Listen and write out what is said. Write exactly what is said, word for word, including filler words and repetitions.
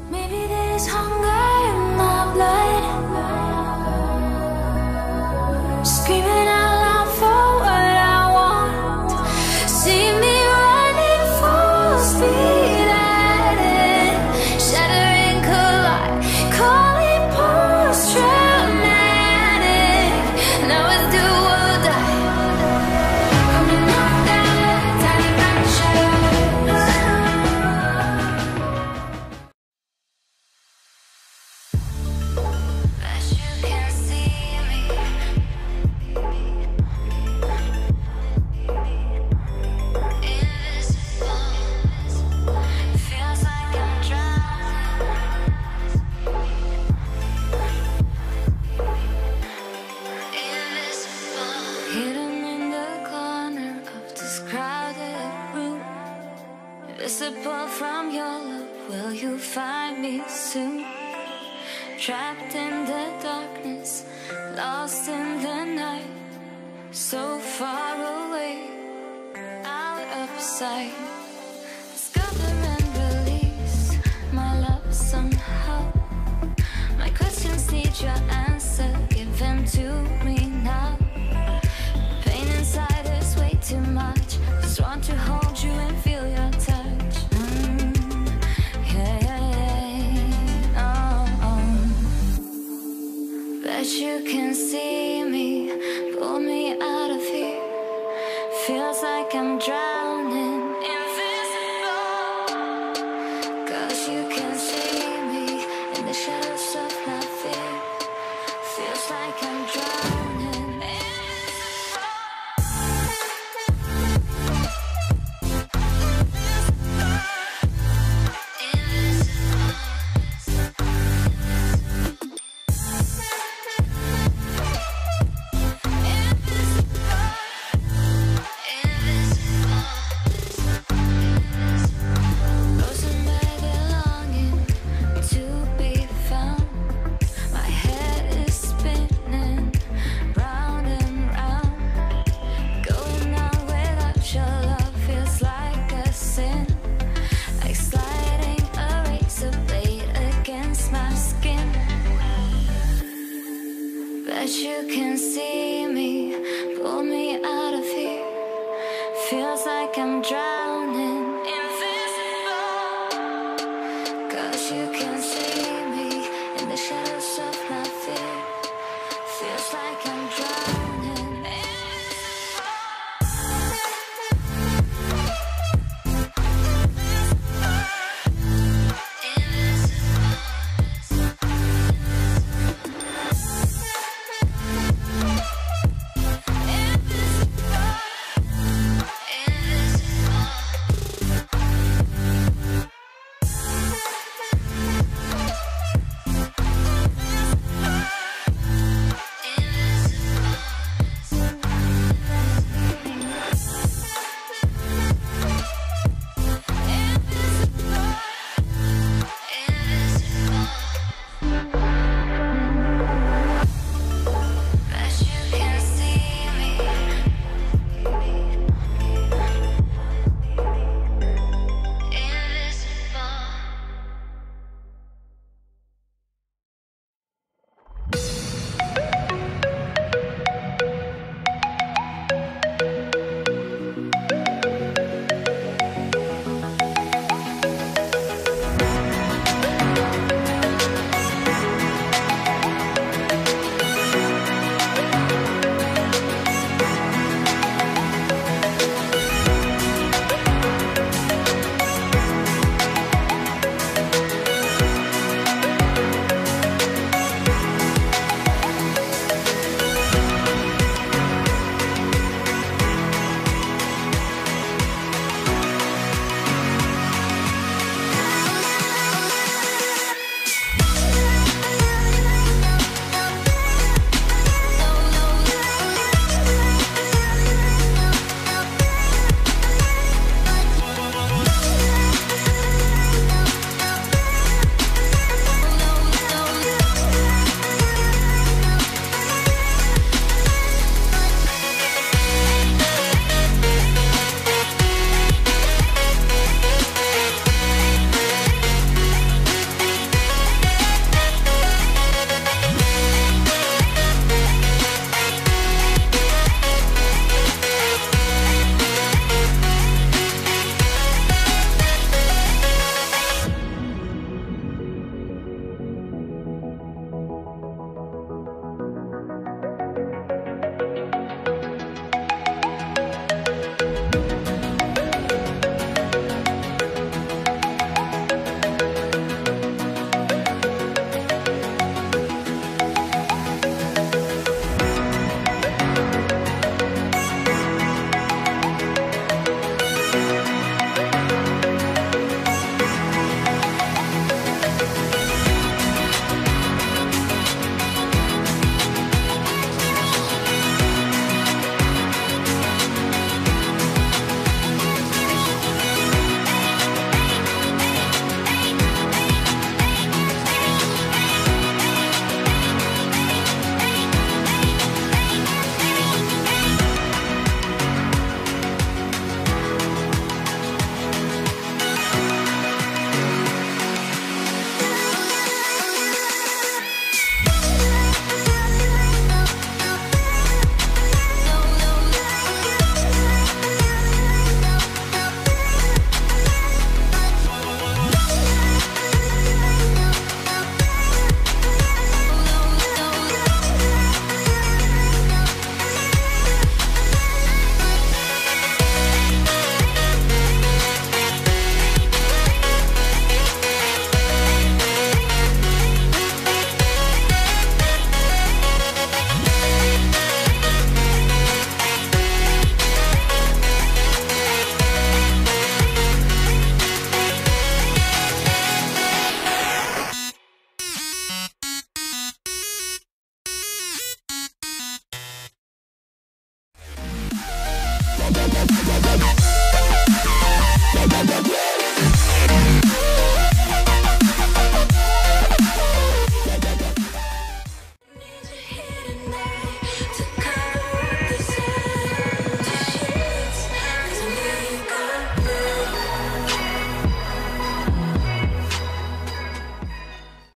Maybe there's hunger in my blood, screaming out loud for what I want. See me running full speed at it, shattering collide, call it post-traumatic. Now it's do or die. Gonna knock down the tiny brown shadows. But you can see me. Invisible. Feels like I'm drowning. Invisible. Hidden in the corner of this crowded room. Visible from your love, will you find me soon? Trapped in the darkness, lost in the night, so far away, out of sight. Discover and release my love somehow. My questions need your answer, give them to me now. Pain inside is way too much, just want to hold you and feel your touch. Mm, yeah, yeah, oh, oh. Bet you can see me, pull me out of here. Feels like I'm drowning, invisible. Cause you can see me in the shadows of my fear. Feels like I'm drowning.